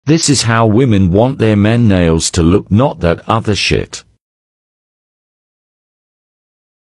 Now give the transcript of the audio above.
This is how women want their men nails to look, not that other shit.